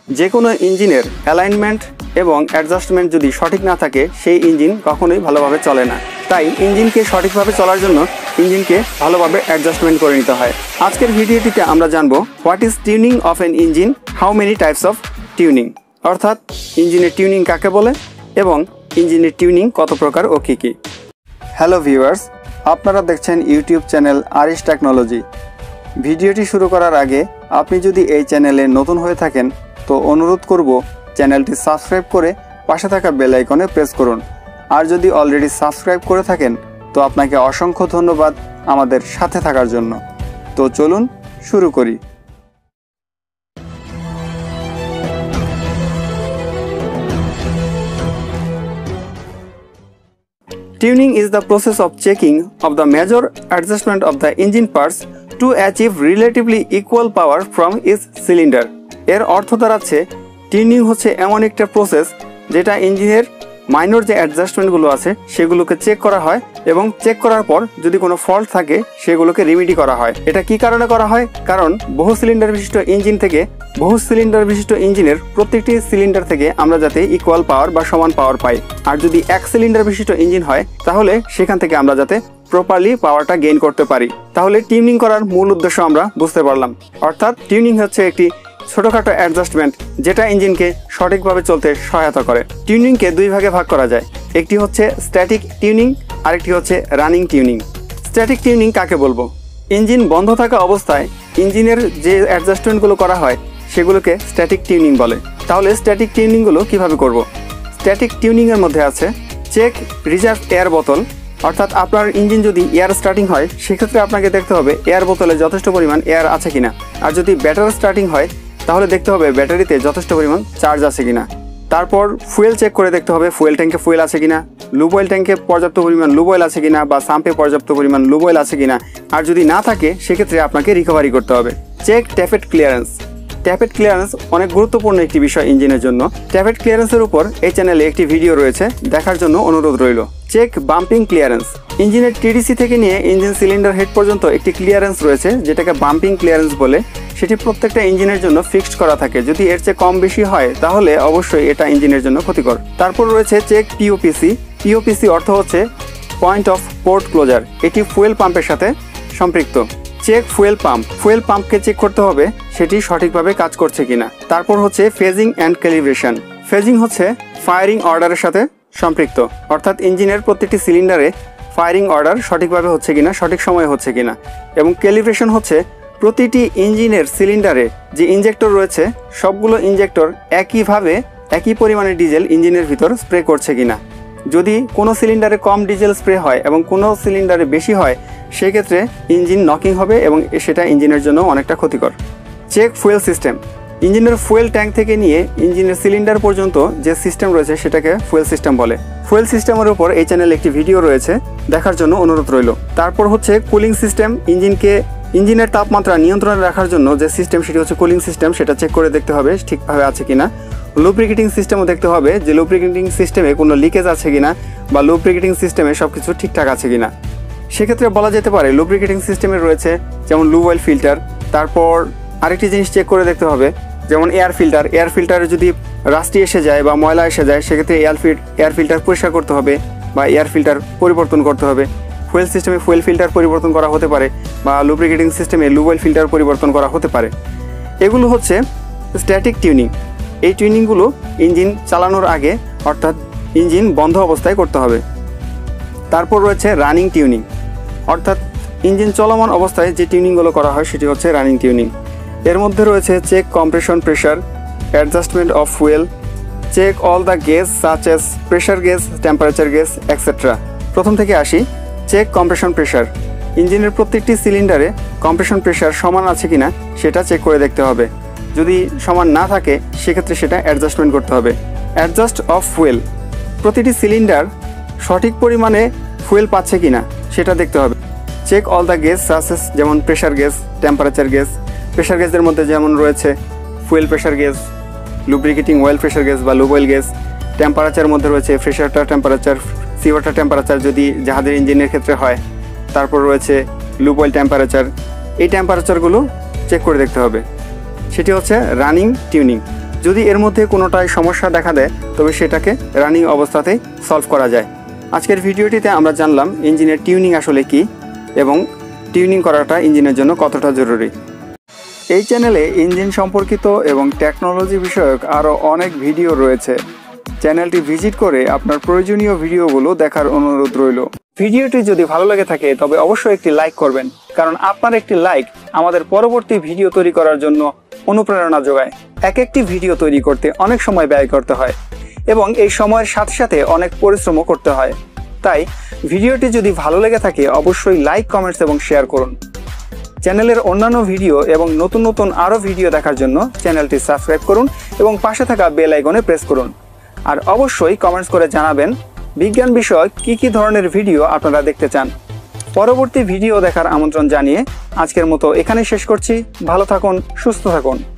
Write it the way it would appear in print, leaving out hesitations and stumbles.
যে কোনো ইঞ্জিনের অ্যালাইনমেন্ট এবং অ্যাডজাস্টমেন্ট যদি সঠিক না থাকে সেই ইঞ্জিন কখনোই ভালোভাবে চলে না। তাই ইঞ্জিনকে সঠিকভাবে চলার জন্য ইঞ্জিনকে ভালোভাবে অ্যাডজাস্টমেন্ট করে নিতে হয়। আজকের ভিডিওটিতে আমরা জানবো what is tuning of an engine, how many types of tuning, অর্থাৎ ইঞ্জিনের টিউনিং কাকে বলে এবং ইঞ্জিনের টিউনিং কত প্রকার ও কী কী। হ্যালো ভিউয়ার্স, আপনারা দেখছেন ইউটিউব চ্যানেল আরিশ টেকনোলজি। ভিডিওটি শুরু করার আগে আপনি যদি এই চ্যানেলে নতুন হয়ে থাকেন তো অনুরোধ করব চ্যানেলটি সাবস্ক্রাইব করে পাশে থাকা বেল আইকনে প্রেস করুন। আর যদি অলরেডি সাবস্ক্রাইব করে থাকেন তো আপনাকে অসংখ্য ধন্যবাদ আমাদের সাথে থাকার জন্য। তো চলুন শুরু করি। Tuning is the process of checking of the major adjustment of the engine parts to achieve relatively equal power from its cylinder. এর অর্থ দাঁড়াচ্ছে টিউনিং হচ্ছে এমন একটা প্রসেস যেটা ইঞ্জিনের মাইনর যে অ্যাডজাস্টমেন্টগুলো আছে সেগুলোকে চেক করা হয় এবং চেক করার পর যদি কোনো ফল্ট থাকে সেগুলোকে রিমেডি করা হয়। এটা কি কারণে করা হয়? কারণ বহু সিলিন্ডার বিশিষ্ট ইঞ্জিনের প্রত্যেকটি সিলিন্ডার থেকে আমরা যাতে ইকুয়াল পাওয়ার বা সমান পাওয়ার পাই। আর যদি এক সিলিন্ডার বিশিষ্ট ইঞ্জিন হয় তাহলে সেখান থেকে আমরা যাতে প্রপারলি পাওয়ারটা গেইন করতে পারি। তাহলে টিউনিং করার মূল উদ্দেশ্য আমরা বুঝতে পারলাম। অর্থাৎ টিউনিং হচ্ছে একটি ছোটখাটো অ্যাডজাস্টমেন্ট যেটা ইঞ্জিনকে সঠিকভাবে চলতে সহায়তা করে। টিউনিংকে দুই ভাগে ভাগ করা যায়, একটি হচ্ছে স্ট্যাটিক টিউনিং, আরেকটি হচ্ছে রানিং টিউনিং। স্ট্যাটিক টিউনিং কাকে বলবো? ইঞ্জিন বন্ধ থাকা অবস্থায় ইঞ্জিনের যে অ্যাডজাস্টমেন্টগুলো করা হয় সেগুলোকে স্ট্যাটিক টিউনিং বলে। তাহলে স্ট্যাটিক টিউনিংগুলো কিভাবে করব? স্ট্যাটিক টিউনিংয়ের মধ্যে আছে চেক রিজার্ভ এয়ার বোতল, অর্থাৎ আপনার ইঞ্জিন যদি এয়ার স্টার্টিং হয় সেক্ষেত্রে আপনাকে দেখতে হবে এয়ার বোতলে যথেষ্ট পরিমাণ এয়ার আছে কিনা। আর যদি ব্যাটারি স্টার্টিং হয় তাহলে দেখতে হবে ব্যাটারিতে যথেষ্ট পরিমাণ চার্জ আছে কিনা। তারপর ফুয়েল চেক করে দেখতে হবে ফুয়েল ট্যাঙ্কে ফুয়েল আছে কিনা, লুব অয়েল ট্যাঙ্কে পর্যাপ্ত পরিমাণ লুব অয়েল আছে কিনা বা সাম্পে পর্যাপ্ত পরিমাণ লুব অয়েল আছে কিনা। আর যদি না থাকে সেক্ষেত্রে আপনাকে রিকভারি করতে হবে। Check tappet clearance. Tappet clearance অনেক গুরুত্বপূর্ণ একটি বিষয় ইঞ্জিনের জন্য। ট্যাপেট ক্লিয়ারেন্সের উপর এই চ্যানেলে একটি ভিডিও রয়েছে, দেখার জন্য অনুরোধ রইল। Check bumping clearance. ইঞ্জিনের টিডিসি থেকে নিয়ে ইঞ্জিন সিলিন্ডার হেড পর্যন্ত একটি ক্লিয়ারেন্স রয়েছে যেটাকে বাম্পিং ক্লিয়ারেন্স বলে। সেটি প্রত্যেকটা ইঞ্জিনের জন্য ফিক্সড করা থাকে। যদি এর চেয়ে কম বেশি হয় তাহলে অবশ্যই এটা ইঞ্জিনের জন্য ক্ষতিকর। তারপর রয়েছে চেক পিওপিসি। পিওপিসি অর্থ হচ্ছে পয়েন্ট অফ পোর্ট ক্লোজার। এটি ফুয়েল পাম্পের সাথে সম্পৃক্ত। Check fuel pump. ফুয়েল পাম্পকে চেক করতে হবে সেটি সঠিকভাবে কাজ করছে কিনা। তারপর হচ্ছে ফেজিং অ্যান্ড ক্যালিব্রেশন। ফেজিং হচ্ছে ফায়ারিং অর্ডারের সাথে সম্পৃক্ত, অর্থাৎ ইঞ্জিনের প্রত্যেকটি সিলিন্ডারে ফায়ারিং অর্ডার সঠিকভাবে হচ্ছে কিনা, সঠিক সময়ে হচ্ছে কিনা। এবং ক্যালিব্রেশন হচ্ছে প্রতিটি ইঞ্জিনের সিলিন্ডারে যে ইঞ্জেক্টর রয়েছে সবগুলো ইঞ্জেক্টর একইভাবে একই পরিমাণে ডিজেল ইঞ্জিনের ভিতর স্প্রে করছে কিনা। যদি কোনো সিলিন্ডারে কম ডিজেল স্প্রে হয় এবং কোনো সিলিন্ডারে বেশি হয় সেক্ষেত্রে ইঞ্জিন নকিং হবে এবং সেটা ইঞ্জিনের জন্য অনেকটা ক্ষতিকর। Check fuel system. ইঞ্জিনের ফুয়েল ট্যাঙ্ক থেকে নিয়ে ইঞ্জিনের সিলিন্ডার পর্যন্ত যে সিস্টেম রয়েছে সেটাকে ফুয়েল সিস্টেম বলে। ফুয়েল সিস্টেমের উপর এই চ্যানেলে একটি ভিডিও রয়েছে, দেখার জন্য অনুরোধ রইল। তারপর হচ্ছে কুলিং সিস্টেম। ইঞ্জিনের তাপমাত্রা নিয়ন্ত্রণে রাখার জন্য যে সিস্টেম সেটি হচ্ছে কুলিং সিস্টেম, সেটা চেক করে দেখতে হবে ঠিকভাবে আছে কিনা। লুব্রিকেটিং সিস্টেমও দেখতে হবে যে লুব্রিকেটিং সিস্টেমে কোনো লিকেজ আছে কিনা বা লুব্রিকেটিং সিস্টেমে সব কিছু ঠিকঠাক আছে কিনা। সেক্ষেত্রে বলা যেতে পারে লুব্রিকেটিং সিস্টেমে রয়েছে যেমন লুব অয়েল ফিল্টার। তারপর আরেকটি জিনিস চেক করে দেখতে হবে যেমন এয়ার ফিল্টার। এয়ার ফিল্টারে যদি রাস্টি এসে যায় বা ময়লা এসে যায় সেক্ষেত্রে এয়ার ফিল্টার পরিষ্কার করতে হবে বা এয়ার ফিল্টার পরিবর্তন করতে হবে। ফুয়েল সিস্টেমে ফুয়েল ফিল্টার পরিবর্তন করা হতে পারে বা লুব্রিকেটিং সিস্টেমে লুব অয়েল ফিল্টার পরিবর্তন করা হতে পারে। এগুলো হচ্ছে স্ট্যাটিক টিউনিং। এই টিউনিংগুলো ইঞ্জিন চালানোর আগে অর্থাৎ ইঞ্জিন বন্ধ অবস্থায় করতে হবে। তারপর রয়েছে রানিং টিউনিং, অর্থাৎ ইঞ্জিন চলমান অবস্থায় যে টিউনিংগুলো করা হয় সেটি হচ্ছে রানিং টিউনিং। এর মধ্যে রয়েছে check compression pressure, adjustment of fuel, check all the gauge such as pressure gauge, temperature gauge etcetera. প্রথম থেকে আসি, চেক কম্প্রেশন প্রেশার। ইঞ্জিনের প্রত্যেকটি সিলিন্ডারে কম্প্রেশন প্রেশার সমান আছে কিনা সেটা চেক করে দেখতে হবে। যদি সমান না থাকে সেক্ষেত্রে সেটা অ্যাডজাস্টমেন্ট করতে হবে। Adjust of fuel. প্রতিটি সিলিন্ডার সঠিক পরিমাণে ফুয়েল পাচ্ছে কিনা সেটা দেখতে হবে। চেক অল দ্য গেজ সাসেস, যেমন pressure gauge, temperature gauge. Pressure গেজের মধ্যে যেমন রয়েছে fuel pressure gauge, lubricating oil pressure gauge বা লুব অয়েল গেজ। টেম্পারেচারের মধ্যে রয়েছে fresh water temperature, sea water temperature যদি জাহাজের ইঞ্জিনের ক্ষেত্রে হয়। তারপর রয়েছে লুব অয়েল টেম্পারেচার। এই টেম্পারেচারগুলো চেক করে দেখতে হবে। সেটি হচ্ছে রানিং টিউনিং। যদি এর মধ্যে কোনোটাই সমস্যা দেখা দেয় তবে সেটাকে রানিং অবস্থাতেই সলভ করা যায়। আজকের ভিডিওটিতে আমরা জানলাম ইঞ্জিনের টিউনিং আসলে কি এবং টিউনিং করাটা ইঞ্জিনের জন্য কতটা জরুরি। এই চ্যানেলে ইঞ্জিন সম্পর্কিত এবং টেকনোলজি বিষয়ক আরও অনেক ভিডিও রয়েছে। চ্যানেলটি ভিজিট করে আপনার প্রয়োজনীয় ভিডিওগুলো দেখার অনুরোধ রইল। ভিডিওটি যদি ভালো লেগে থাকে তবে অবশ্যই একটি লাইক করবেন, কারণ আপনার একটি লাইক আমাদের পরবর্তী ভিডিও তৈরি করার জন্য অনুপ্রেরণা যোগায়। একটি ভিডিও তৈরি করতে অনেক সময় ব্যয় করতে হয় এবং এই সময়ের সাথে সাথে অনেক পরিশ্রমও করতে হয়। তাই ভিডিওটি যদি ভালো লেগে থাকে অবশ্যই লাইক, কমেন্টস এবং শেয়ার করুন। চ্যানেলের অন্যান্য ভিডিও এবং নতুন নতুন আরও ভিডিও দেখার জন্য চ্যানেলটি সাবস্ক্রাইব করুন এবং পাশে থাকা বেল আইকনে প্রেস করুন। আর অবশ্যই কমেন্টস করে জানাবেন বিজ্ঞান বিষয়ক কী ধরনের ভিডিও আপনারা দেখতে চান। পরবর্তী ভিডিও দেখার আমন্ত্রণ জানিয়ে আজকের মতো এখানেই শেষ করছি। ভালো থাকুন, সুস্থ থাকুন।